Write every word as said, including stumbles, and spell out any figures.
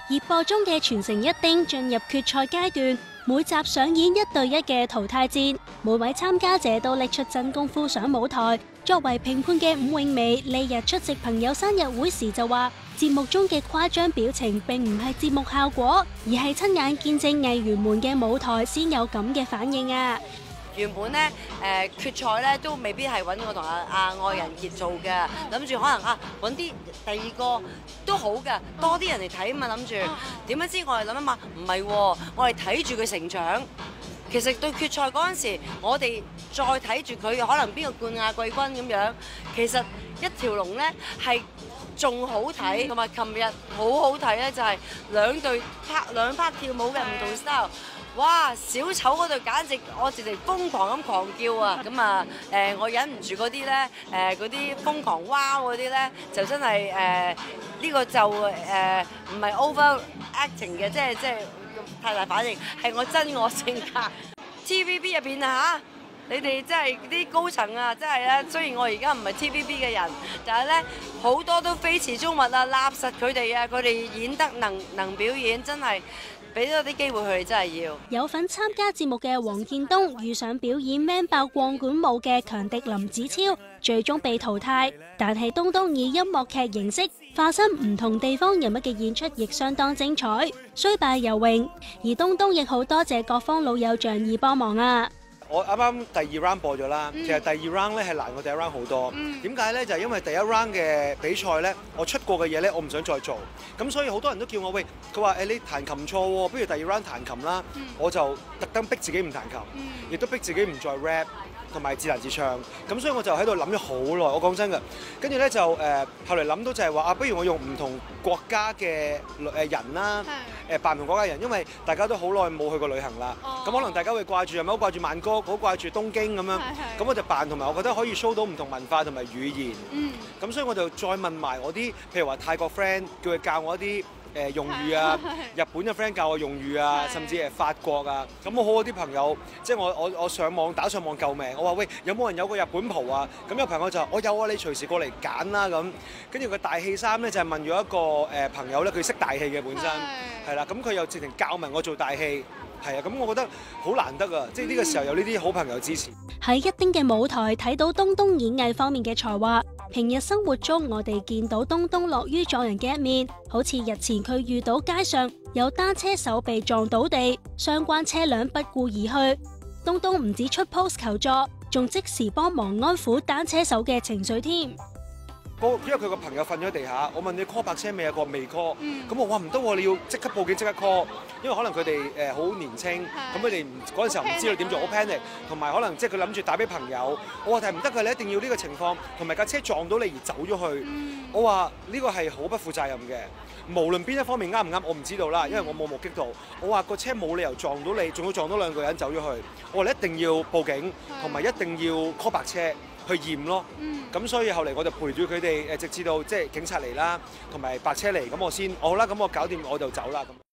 熱播中嘅全城一丁進入決賽階段，每集上演一對一嘅淘汰戰，每位參加者都拎出真功夫上舞台。作為評判嘅伍詠薇呢日出席朋友生日會時就話，節目中嘅誇張表情並唔係節目效果，而係親眼見證藝員們嘅舞台先有咁嘅反應啊！ 原本咧誒、呃、決賽咧都未必係揾我同阿阿愛人傑做嘅，諗住可能啊揾啲第二個都好嘅，多啲人嚟睇啊嘛，諗住點樣知我哋諗啊嘛，唔係喎，我哋睇住佢成長。其實對決賽嗰陣時，我哋再睇住佢可能邊個冠亞季軍咁樣，其實一條龍咧係仲好睇，同埋琴日好好睇咧，就係兩隊拍兩拍跳舞嘅唔同 style。哇！小丑嗰度簡直我直情瘋狂咁狂叫啊！咁啊誒，我忍唔住嗰啲咧誒嗰啲瘋狂哇嗰啲咧，就真係誒呢個就誒唔係 over acting 嘅，即係即係太大反應，係我真我性格。T V B 入邊啊嚇，你哋真係啲高層啊，真係咧。雖然我而家唔係 T V B 嘅人，但係咧好多都非池中物啊，揦實佢哋啊，佢哋演得能能表演，真係。俾多啲機會佢哋真係要。 有份參加節目嘅黃建東遇上表演 man 爆鋼管舞嘅強敵林子超，最終被淘汰。但係東東以音樂劇形式化身唔同地方人物嘅演出亦相當精彩，雖敗猶榮。而東東亦好多謝各方老友仗義幫忙啊！ 我啱啱第二 round 播咗啦，其實第二 round 咧係難過第一 round 好多。點解咧？就係因為第一 round 嘅比賽咧，我出過嘅嘢咧，我唔想再做。咁所以好多人都叫我喂，佢話誒你彈琴錯喎，不如第二 round 彈琴啦。我就特登逼自己唔彈琴，亦都逼自己唔再 rap 同埋自彈自唱。咁所以我就喺度諗咗好耐。我講真㗎，跟住咧就誒後嚟諗到就係話啊，不如我用唔同國家嘅誒人啦，誒扮唔同國家人，因為大家都好耐冇去過旅行啦。咁可能大家會掛住係咪好掛住曼谷？好掛住東京咁樣，咁我就扮，同埋我覺得可以 show 到唔同文化同埋語言。咁、嗯、所以我就再問埋我啲，譬如話泰國 friend 叫佢教我一啲誒、呃、用語啊，日本嘅 friend 教我用語啊，甚至係法國啊。咁我好多啲朋友，即係我我我上網打上網救命，我話喂，有冇人有個日本袍啊？咁有朋友就我有啊，你隨時過嚟揀啦咁。跟住個大氣衫咧就係、是、問咗一個誒、呃、朋友咧，佢識大氣嘅本身係啦，咁佢又直情教埋我做大氣。係啊，咁我覺得好難得啊！即係呢個時候有呢啲好朋友支持。 喺一丁嘅舞台睇到東東演藝方面嘅才華，平日生活中我哋見到東東樂於助人嘅一面，好似日前佢遇到街上有單車手被撞倒地，相關車輛不顧而去，東東唔止出 post 求助，仲即時幫忙安撫單車手嘅情緒添。 因為佢個朋友瞓咗地下，我問你 call 白車未啊？個未 call，咁我話唔得喎，你要即刻報警即刻 call，因為可能佢哋誒好年青，咁佢哋唔嗰陣時候唔知道點做，好 panic，同埋可能即係佢諗住打俾朋友，我話但係唔得㗎，你一定要呢個情況，同埋架車撞到你而走咗去，我話呢個係好不負責任嘅，無論邊一方面啱唔啱，我唔知道啦，因為我冇目擊到，我話個車冇理由撞到你，仲要撞到兩個人走咗去，我話你一定要報警，同埋一定要 call 白車。去驗咯，咁、嗯、所以後嚟我就陪住佢哋誒，直至到即係警察嚟啦，同埋白車嚟，咁我先，我好啦，咁我搞掂我就走啦咁。